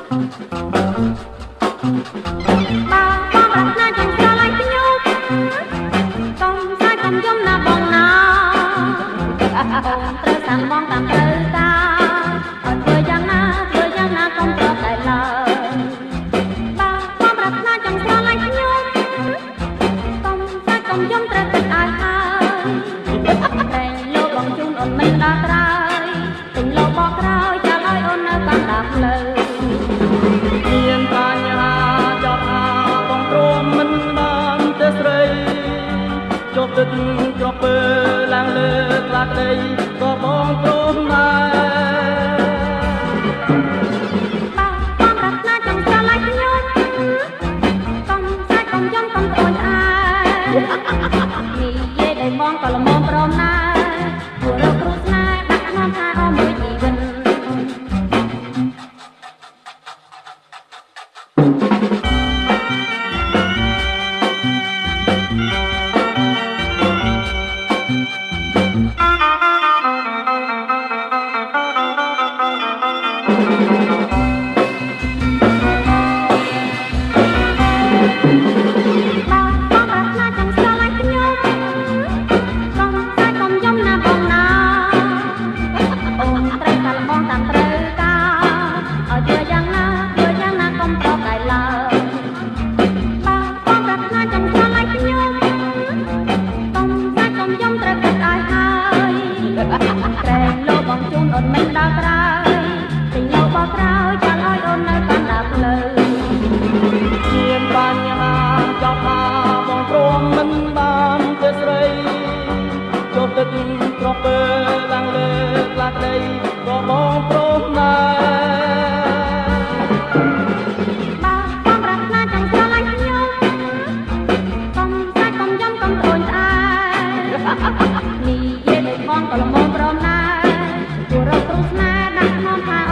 ទឹកក្រពើឡើងលើក្លាដីក៏បងព្រមដែរបងប្រាថ្នាចង់ស្រឡាញ់ខ្ញុំកុំសាច់កុំយំកុំត្អូញត្អែនិយាយដោយបងក៏ល្មមព្រមដែរព្រោះរកគ្រូស្នេហ៍ដាក់ខ្ញុំថាអស់មួយជីវិតមិនដល់ក្រោយទិញលោកបោះក្រោយចាល់ឲ្យអូននៅតាមដាប់លើមានបញ្ហាចប់ថាបងព្រមមិនបានទេស្រីជប់ទឹកក្រពើឡើងលើក្លាដីក៏បងព្រមដែរបងប្រាថ្នាចង់ស្រឡាញ់ខ្ញុំកុំសាច់កុំយំកុំត្អូញត្អែនិយាយដោយបងក៏ល្មមព្រមដែរព្រោះរកគ្រូស្នេហ៍ដាក់ខ្ញុំថា